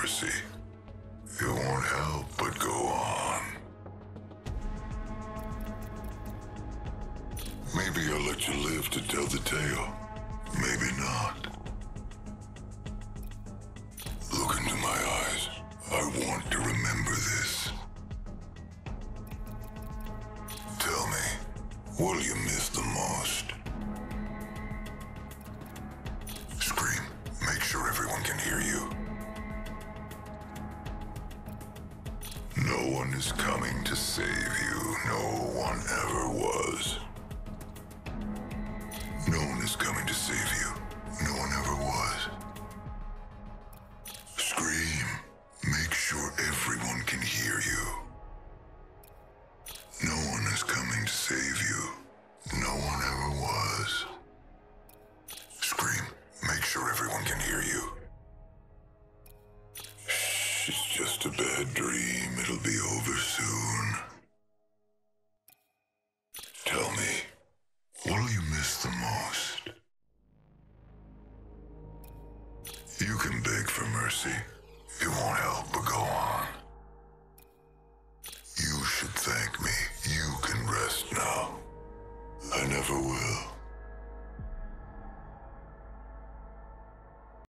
mercy, it won't help but go on. Maybe I'll let you live to tell the tale. Maybe not. Look into my eyes. I want to remember this. Tell me, what do you miss the most? Scream. Make sure everyone can hear you. No one is coming to save you. No one ever was. No one is coming to save you. No one ever was. Scream. Make sure everyone can hear you. No one is coming to save you. No one ever was. Scream. Make sure everyone can hear you. Shh, it's just a bad dream. It'll be over soon. Tell me, what'll you miss the most? You can beg for mercy. It won't help but go on. You should thank me. You can rest now. I never will.